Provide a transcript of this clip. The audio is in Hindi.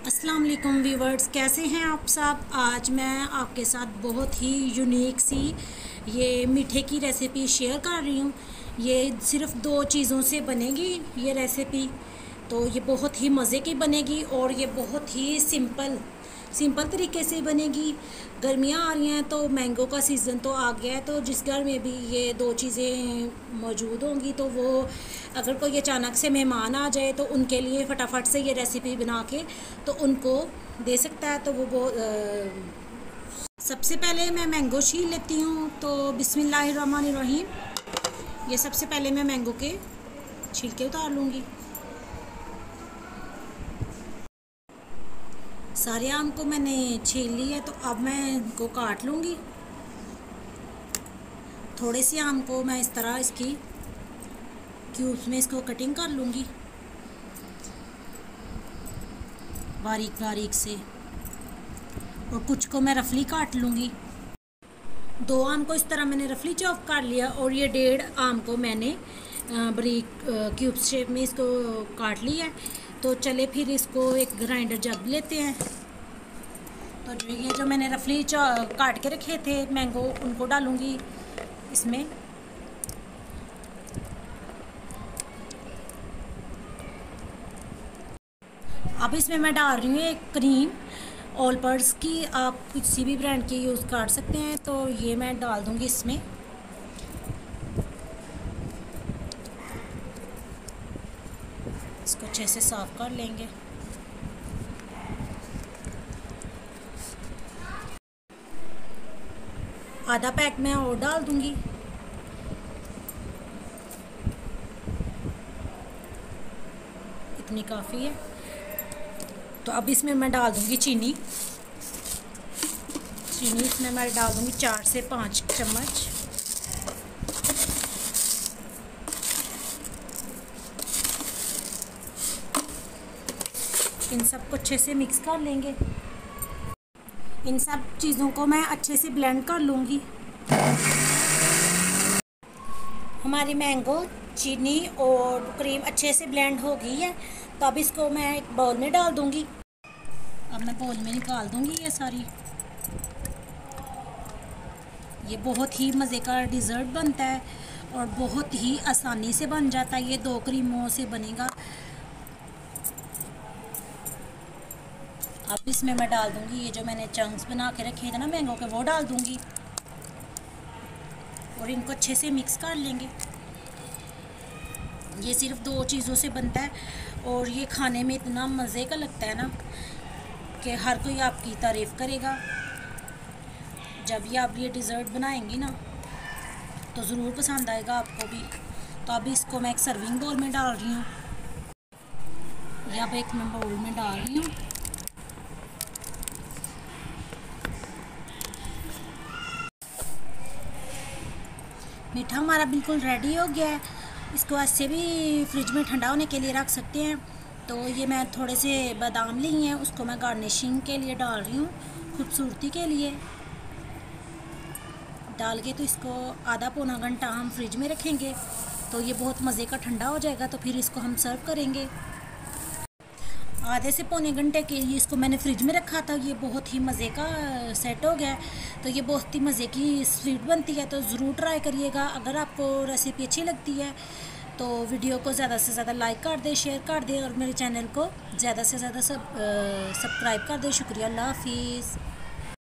अस्सलाम वालेकुम व्यूवर्स, कैसे हैं आप सब। आज मैं आपके साथ बहुत ही यूनिक सी ये मीठे की रेसिपी शेयर कर रही हूँ। ये सिर्फ 2 चीज़ों से बनेगी ये रेसिपी। तो ये बहुत ही मज़े की बनेगी और ये बहुत ही सिंपल तरीके से बनेगी। गर्मियाँ आ रही हैं तो मैंगो का सीज़न तो आ गया है, तो जिस घर में भी ये 2 चीज़ें मौजूद होंगी तो वो अगर कोई अचानक से मेहमान आ जाए तो उनके लिए फटाफट से ये रेसिपी बना के तो उनको दे सकता है। तो वो सबसे पहले मैं मैंगो छील लेती हूँ। तो बिस्मिल्लाहिर्रहमानिर्रहीम। ये सबसे पहले मैं मैंगो के छिलके उतार लूँगी। सारे आम को मैंने छील लिया है, तो अब मैं इनको काट लूँगी। थोड़े से आम को मैं इस तरह इसकी क्यूब्स में इसको कटिंग कर लूँगी बारीक बारीक से, और कुछ को मैं रफली काट लूँगी। 2 आम को इस तरह मैंने रफली चॉप कर लिया और ये 1.5 आम को मैंने बारीक क्यूब्स शेप में इसको काट लिया है। तो चले फिर इसको एक ग्राइंडर जब लेते हैं। तो जो मैंने रफली काट के रखे थे मैंगो, उनको डालूँगी इसमें। अब इसमें मैं डाल रही हूँ एक क्रीम ऑल पर्स की, आप किसी भी ब्रांड की यूज़ कर सकते हैं। तो ये मैं डाल दूँगी इसमें। इसको अच्छे से साफ कर लेंगे। आधा पैक मैं और डाल दूँगी। इतनी काफ़ी है। तो अब इसमें मैं डाल दूँगी चीनी इसमें मैं डाल दूँगी 4 से 5 चम्मच। इन सब को अच्छे से मिक्स कर लेंगे। इन सब चीज़ों को मैं अच्छे से ब्लेंड कर लूँगी। हमारी मैंगो, चीनी और क्रीम अच्छे से ब्लेंड हो गई है। तो अब इसको मैं एक बाउल में डाल दूँगी। अब मैं बाउल में निकाल दूँगी ये सारी। ये बहुत ही मज़े का डिज़र्ट बनता है और बहुत ही आसानी से बन जाता है। ये 2 क्रीमों से बनेगा। अब इसमें मैं डाल दूँगी ये जो मैंने चंक्स बना के रखे थे ना मैंगो के, वो डाल दूँगी और इनको अच्छे से मिक्स कर लेंगे। ये सिर्फ 2 चीज़ों से बनता है और ये खाने में इतना मज़े का लगता है ना कि हर कोई आपकी तारीफ़ करेगा। जब ये आप ये डिज़र्ट बनाएंगी ना तो ज़रूर पसंद आएगा आपको भी। तो अभी इसको मैं एक सर्विंग बाउल में डाल रही हूँ। या अब एक मैं बाउल में डाल रही हूँ। मीठा हमारा बिल्कुल रेडी हो गया है। इसको ऐसे भी फ्रिज में ठंडा होने के लिए रख सकते हैं। तो ये मैं थोड़े से बादाम लिए हैं, उसको मैं गार्निशिंग के लिए डाल रही हूँ, खूबसूरती के लिए डाल के। तो इसको आधा पौना घंटा हम फ्रिज में रखेंगे तो ये बहुत मज़े का ठंडा हो जाएगा। तो फिर इसको हम सर्व करेंगे। आधे से पौने घंटे के लिए इसको मैंने फ्रिज में रखा था। ये बहुत ही मज़े का सेट हो गया। तो ये बहुत ही मज़े की स्वीट बनती है। तो ज़रूर ट्राई करिएगा। अगर आपको रेसिपी अच्छी लगती है तो वीडियो को ज़्यादा से ज़्यादा लाइक कर दें, शेयर कर दें और मेरे चैनल को ज़्यादा से ज़्यादा सब्सक्राइब कर दें। शुक्रिया। अल्लाह हाफिज़।